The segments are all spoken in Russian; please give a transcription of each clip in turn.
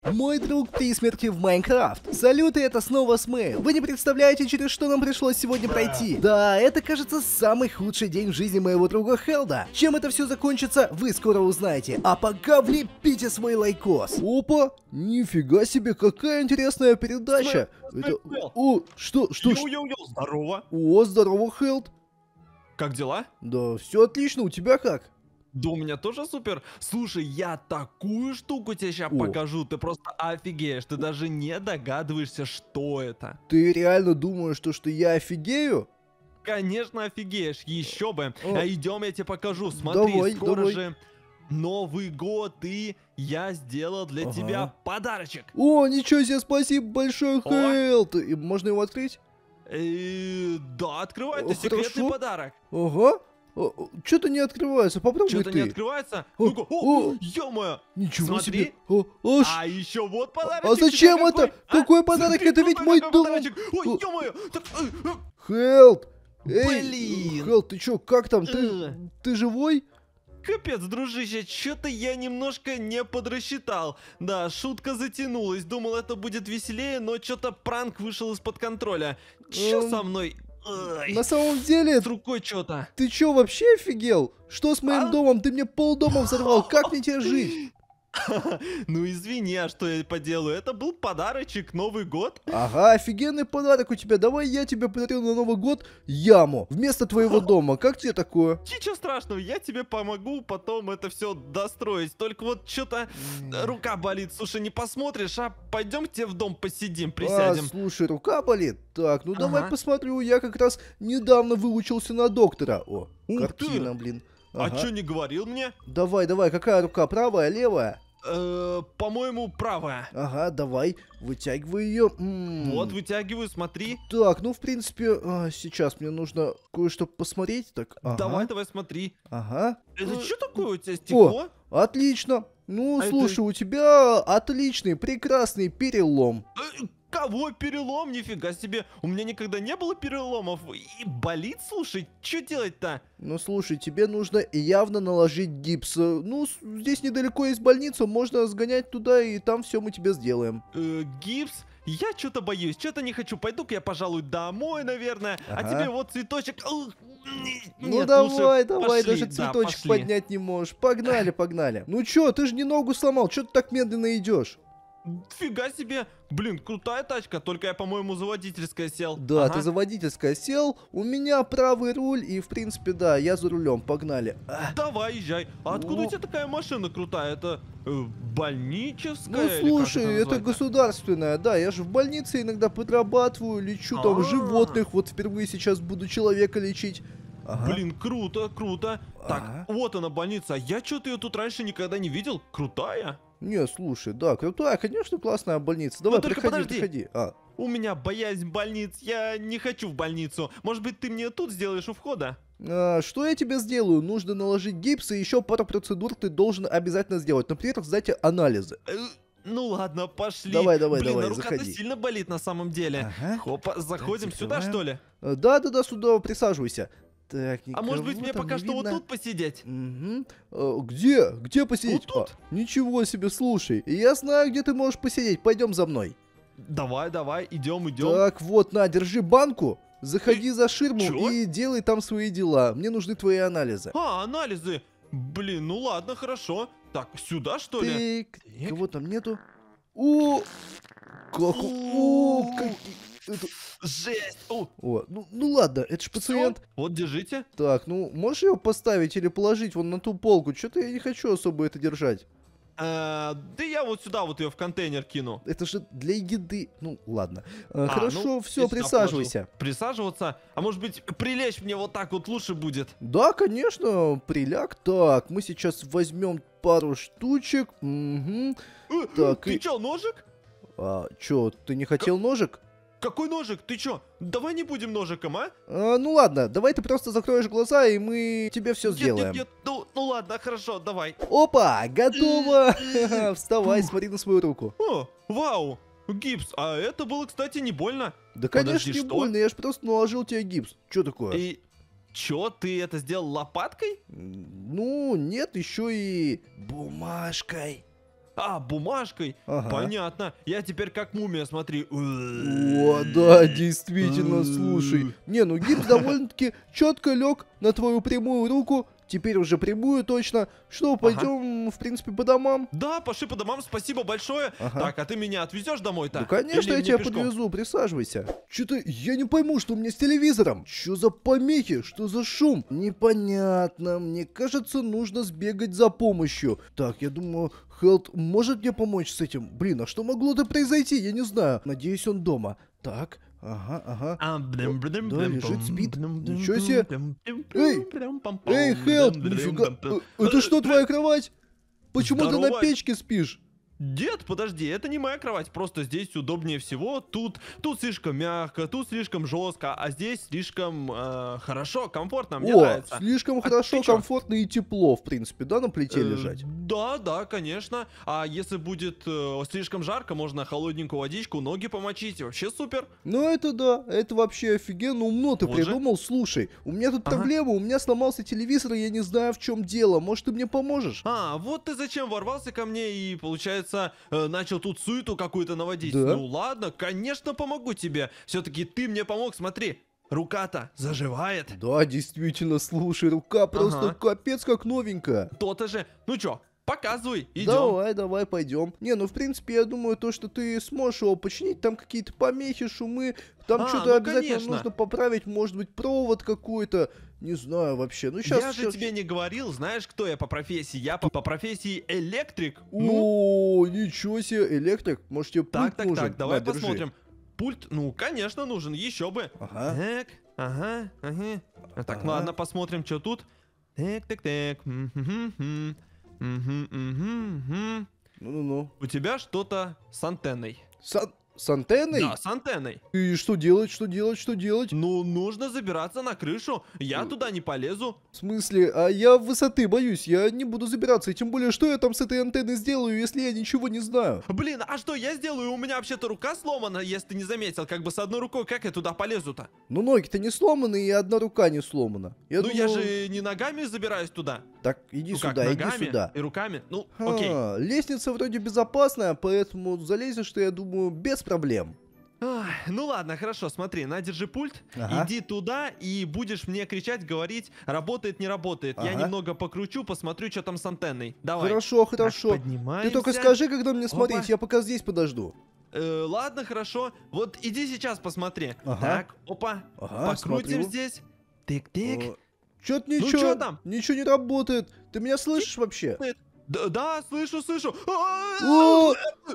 Мой друг при смерти в Майнкрафт. Салюты, это снова Смейл. Вы не представляете, через что нам пришлось сегодня пройти. Да, это, кажется, самый худший день в жизни моего друга Хелда. Чем это все закончится, вы скоро узнаете. А пока влепите свой лайкос. Опа, нифига себе, какая интересная передача. О, что? Йоу-йоу-йоу, здорово. О, здорово, Хелд. Как дела? Да, все отлично, у тебя как? Да у меня тоже супер. Слушай, я такую штуку тебе сейчас покажу. Ты просто офигеешь. Ты даже не догадываешься, что это. Ты реально думаешь, что я офигею? Конечно, офигеешь. Еще бы. А идем, я тебе покажу. Смотри, скоро же Новый год, и я сделал для тебя подарочек. О, ничего себе, спасибо большое, Хелд. Можно его открыть? Да, открывай, это секретный подарок. Ага. Что-то не открывается, попробуй ты. Что-то не открывается? Ну-ка, ё-моё! Ничего себе! А еще вот подарочек. А зачем это? Какой подарок? Это ведь мой дом! Ой, ё-моё! Хелд! Блин! Хелд, ты чё, как там? Ты живой? Капец, дружище, что-то я немножко не подрасчитал. Да, шутка затянулась. Думал, это будет веселее, но что-то пранк вышел из-под контроля. Чё со мной? На самом деле... С рукой что-то. Ты чё, вообще офигел? Что с моим домом? Ты мне полдома взорвал. Как мне тебе жить? Ну извини, а что я поделаю? Это был подарочек, Новый год. Ага, офигенный подарок у тебя. Давай я тебе подарю на Новый год яму вместо твоего дома. Как тебе такое? Ничего страшного, я тебе помогу потом это все достроить. Только вот что-то рука болит. Слушай, не посмотришь, а пойдем к тебе в дом посидим, присядем. Слушай, рука болит? Так, ну давай посмотрю. Я как раз недавно выучился на доктора. О, картина, блин. А что не говорил мне? Давай, какая рука? Правая, левая? По-моему, правая. Ага, давай, вытягивай ее. Вот, вытягиваю, смотри. Так, ну, в принципе, сейчас мне нужно кое-что посмотреть. Так, давай, смотри. Ага. Это что такое у тебя, стекло? О, отлично. Ну, слушай, у тебя отличный, прекрасный перелом. Кого перелом? Нифига себе. У меня никогда не было переломов. И болит, слушай. Что делать-то? Ну, слушай, тебе нужно явно наложить гипс. Ну, здесь недалеко есть больница. Можно сгонять туда, и там все мы тебе сделаем. Гипс? Я что-то боюсь. Что-то не хочу. Пойду-ка я, пожалуй, домой, наверное. А тебе вот цветочек... Ну, давай, даже цветочек поднять не можешь. Погнали. Ну чё, ты же не ногу сломал. Чё ты так медленно идешь? Фига себе! Блин, крутая тачка, только я, по-моему, за водительское сел. Да, ты за водительское сел, у меня правый руль, и, в принципе, да, я за рулем, погнали. Давай, езжай. А откуда у тебя такая машина крутая? Это больническая? Ну, слушай, это государственная, да, я же в больнице иногда подрабатываю, лечу там животных, вот впервые сейчас буду человека лечить. Блин, круто. Так, вот она больница. Я что-то ее тут раньше никогда не видел. Крутая? Не, слушай, да, крутая, конечно, классная больница. Давай, приходи. У меня боязнь больниц, я не хочу в больницу. Может быть, ты мне тут сделаешь у входа? Что я тебе сделаю? Нужно наложить гипс, и еще пару процедур ты должен обязательно сделать. Например, сдать анализы. Ну ладно, пошли. Давай, Блин, рука-то заходи. сильно болит на самом деле. Хопа, заходим сюда, что ли? Да, сюда присаживайся. Так, а может быть, мне пока что вот тут посидеть? Где посидеть? Вот тут? Ничего себе, слушай. Я знаю, где ты можешь посидеть. Пойдем за мной. Давай, идем. Так, вот, на, держи банку. Заходи за ширму и делай там свои дела. Мне нужны твои анализы. Анализы. Блин, ну ладно, хорошо. Так, сюда, что ли? Кого там нету? О, как... Жесть! Ну ладно, это ж пациент. Вот, держите. Так, ну можешь ее поставить или положить вон на ту полку? Что-то я не хочу особо это держать. Да я вот сюда вот ее в контейнер кину. Это же для еды. Ну ладно. Хорошо, все, присаживайся. Присаживаться? А может быть, прилечь мне вот так вот лучше будет? Да, конечно, приляг. Так, мы сейчас возьмем пару штучек. Так, ты чё, ножик? Чё, ты не хотел ножик? Какой ножик? Ты чё? Давай не будем ножиком, а? Ну ладно, давай ты просто закроешь глаза, и мы тебе все сделаем. Нет, ну ладно, хорошо, давай. Опа, готово! Вставай, смотри на свою руку. О, вау, гипс, а это было, кстати, не больно. Да, конечно, не больно, я ж просто наложил тебе гипс. Чё такое? И чё, ты это сделал лопаткой? Ну, нет, еще и бумажкой. А, бумажкой? Ага. Понятно. Я теперь как мумия, смотри. О, да, действительно, слушай. Не, ну гипс довольно-таки четко лег на твою прямую руку. Теперь уже прямую точно. Что, пойдем, в принципе, по домам? Да, пошли по домам, спасибо большое. Ага. Так, а ты меня отвезешь домой-то? Ну, конечно, Или я мне тебя пешком? подвезу, присаживайся. Что-то я не пойму, что у меня с телевизором. Что за помехи? Что за шум? Непонятно. Мне кажется, нужно сбегать за помощью. Так, я думаю, Хелд может мне помочь с этим? Блин, а что могло-то произойти? Я не знаю. Надеюсь, он дома. Так, ага. Да, лежит, спит. Ничего себе. Эй, Хелд, нифига. Это что, твоя кровать? Почему ты на Здорово. печке спишь? Дед, подожди, это не моя кровать, просто здесь удобнее всего. Тут слишком мягко, тут слишком жестко, а здесь слишком хорошо, комфортно, мне О, нравится. слишком А хорошо, ты чё? комфортно и тепло, в принципе, да, на плите лежать? Да, конечно. А если будет слишком жарко, можно холодненькую водичку, ноги помочить, вообще супер. Ну это да, это вообще офигенно умно ты Вот же. придумал. Слушай, у меня тут Ага. проблема, у меня сломался телевизор, и я не знаю, в чем дело. Может, ты мне поможешь? А, вот ты зачем ворвался ко мне и, получается, начал тут суету какую-то наводить. Да. Ну ладно, конечно, помогу тебе. Все-таки ты мне помог, смотри. Рука-то заживает. Да, действительно, слушай, рука просто Ага. капец как новенькая. То-то же. Ну чё, показывай, идем. Давай, пойдем. Не, ну в принципе, я думаю, то, что ты сможешь его починить, там какие-то помехи, шумы, там А, что-то ну, обязательно конечно. нужно поправить, может быть, провод какой-то, не знаю вообще. Ну сейчас. Я же тебе не говорил, знаешь, кто я по профессии? Я по профессии электрик. О, ничего себе, электрик, может тебе пульт Так, нужен? давай На, держи. посмотрим. Пульт, ну, конечно, нужен, еще бы. Ага. Так, ага. Так, Ага. ладно, посмотрим, что тут. Так. Мгм. Ну-ну-ну. У тебя что-то с антенной. С антенной? Да, с антенной. И что делать? Ну, нужно забираться на крышу. Я туда не полезу. В смысле? А я высоты боюсь, я не буду забираться. И тем более, что я там с этой антенной сделаю, если я ничего не знаю? Блин, а что я сделаю? У меня вообще-то рука сломана, если ты не заметил. Как бы с одной рукой, как я туда полезу-то? Ну, ноги-то не сломаны, и одна рука не сломана. Я Ну, я думаю- же не ногами забираюсь туда. Так, иди Ну, как, сюда, иди ногами сюда. и руками. Ну, окей. Лестница вроде безопасная, поэтому залезешь ты, я думаю, без проблем. Ах, ну ладно, хорошо, смотри, на, держи пульт, Ага. иди туда и будешь мне кричать, говорить, работает, не работает. Я Ага. немного покручу, посмотрю, что там с антенной. Давай. Хорошо. Так, поднимаемся. Ты только скажи, когда мне смотреть, Опа. я пока здесь подожду. Ладно, хорошо. Вот иди сейчас посмотри. Ага. Так, опа. Ага, Покрутим смотрю. здесь. Тык-тык. Чё-то Ну, ничего, чё там? ничего не работает. Ты меня слышишь вообще? Да, слышу. О!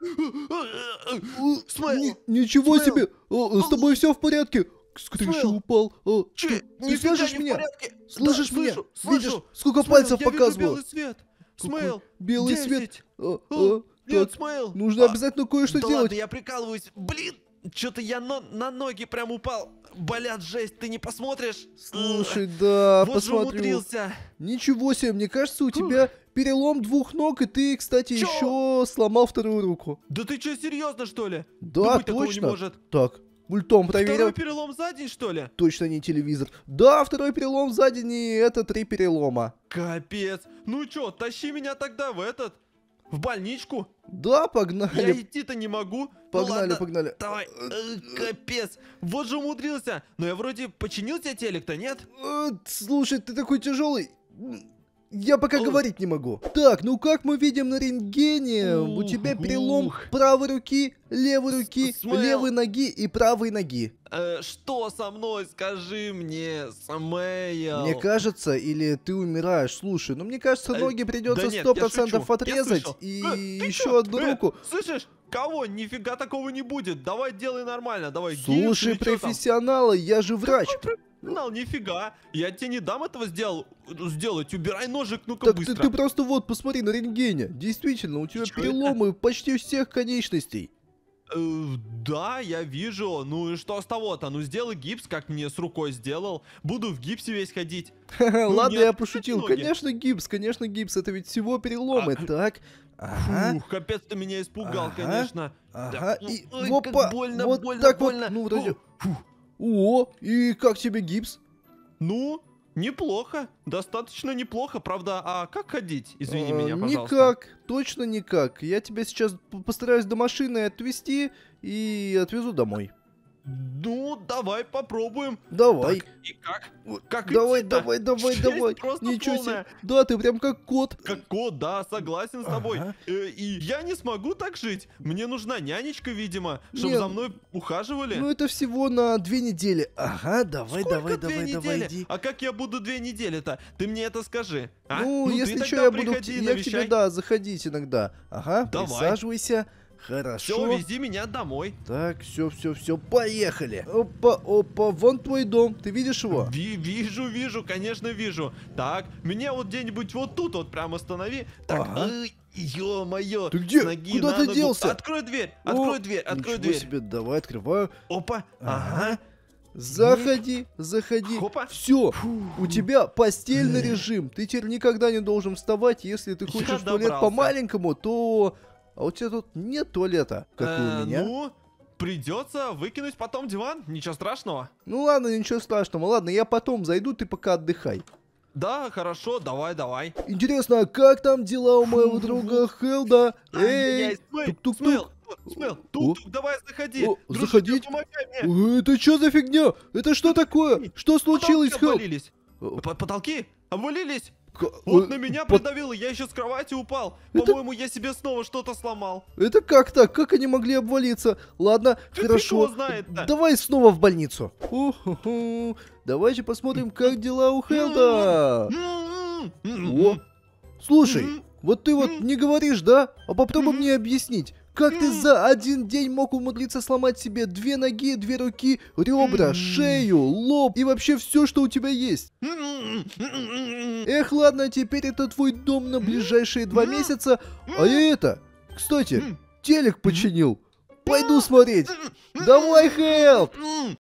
Смейл. Ничего Смейл. себе! С тобой все в порядке? С крыши Смейл. упал. Че, Ты нифига слышишь не в меня? порядке. Слышишь Да, меня? слышу. Видишь, сколько Смейл, пальцев я вижу показываю? белый свет. Какой Смейл, белый 10. свет. Нет, Так, Смейл. нужно обязательно кое-что Да делать. ладно, я прикалываюсь. Блин, что-то я на ноги прям упал. Болят, жесть, ты не посмотришь? Слушай, да, Вот же посмотрю. умудрился. Ничего себе, мне кажется, у тебя перелом двух ног, и ты, кстати, Чё? еще сломал вторую руку. Да ты что, серьезно, что ли? Да, Быть такого не точно. может. Так, пультом проверил. Второй перелом за день, что ли? Точно не телевизор. Да, второй перелом сзади, и это 3 перелома. Капец. Ну чё, тащи меня тогда в больничку. Да, Я погнали. идти-то не могу. Ну Погнали, ладно, погнали. Давай. Капец. Вот же умудрился. Но я вроде починил тебе телек-то, нет? Слушай, ты такой тяжелый. Я пока Ой. говорить не могу. Так, ну как мы видим на рентгене, у тебя перелом Ух. правой руки, левой руки, Смейл. левой ноги и правой ноги. Что со мной, скажи мне, Самейл? Мне кажется, или ты умираешь. Слушай, ну мне кажется, ноги придется да нет, 100% я шучу, я отрезать слышал. и Ты еще чё? одну руку. Слышишь? Кого? Нифига такого не будет. Давай делай нормально, давай гипс Слушай, или чё там? профессионалы, я же врач. Ну, нифига. Я тебе не дам этого сделать. Убирай ножик, ну-ка Так быстро. ты просто вот посмотри на рентгене. Действительно, у тебя Чё переломы почти всех конечностей. Да, я вижу. Ну и что с того-то? Ну сделай гипс, как мне с рукой сделал. Буду в гипсе весь ходить. Ладно, не я отпускайте пошутил. ноги. Конечно гипс, это ведь всего переломы. Так, ага, Фух, капец ты меня испугал, Ага. конечно. ага, Да, и ой, опа, как больно, вот больно, так больно. вот, ну вроде. О, и как тебе гипс? Ну, неплохо, достаточно неплохо, правда. А как ходить? Извини меня, пожалуйста. Никак, точно никак. Я тебя сейчас постараюсь до машины отвезти и отвезу домой. Ну, давай попробуем. Давай. Так, и как? Как Давай, идти-то? давай, давай, Жесть давай. просто Ничего полная. себе. Да, ты прям как кот. Как кот, да, согласен с тобой. Ага. И я не смогу так жить. Мне нужна нянечка, видимо, чтобы Нет. за мной ухаживали. Ну это всего на 2 недели. Ага, давай, Сколько давай, 2 давай, давай, недели? иди. А как я буду 2 недели-то? Ты мне это скажи. А? Ну, если ты что, тогда я буду приходи и я к тебе, навещай. да, заходить иногда. Ага, Давай. присаживайся. Все, Хорошо. вези меня домой. Так, все, поехали. Опа, опа, вон твой дом. Ты видишь его? Вижу, конечно, вижу. Так, меня вот где-нибудь вот тут вот прям останови. Так, Ага. ё-моё. Ты где? с ноги Куда на ты ногу. делся? Открой дверь, О, открой дверь, открой ничего дверь. себе, давай, открываю. Опа, Ага. ага. Заходи, заходи. Хопа. Все, у тебя постельный режим. Ты теперь никогда не должен вставать. Если ты Я хочешь в туалет добрался. по-маленькому, то... А у тебя тут нет туалета, как и у меня. Ну, придется выкинуть потом диван, ничего страшного. Ну ладно, ничего страшного. Ладно, я потом зайду, ты пока отдыхай. Да, хорошо, давай. Интересно, а как там дела у моего друга Хелда? Эй, тук-тук-тук. Смел, О. тук-тук, давай заходи. О, Дружище, заходить? помогай мне. Это что за фигня? Это что такое? Что случилось, Потолки Хелд? обвалились. Потолки обвалились. К- Вот на меня под- придавило, я еще с кровати упал. Это- По-моему, я себе снова что-то сломал. Это как так? Как они могли обвалиться? Ладно, Фиг хорошо. его знает-то. Давай снова в больницу. Уху-ху. Давайте посмотрим, как дела у Хелда. О, слушай, вот ты вот не говоришь, да? А попробуй мне объяснить. Как ты за один день мог умудриться сломать себе 2 ноги, 2 руки, ребра, шею, лоб и вообще все, что у тебя есть? Эх, ладно, теперь это твой дом на ближайшие 2 месяца. А я это, кстати, телек починил. Пойду смотреть. Давай, Хелп!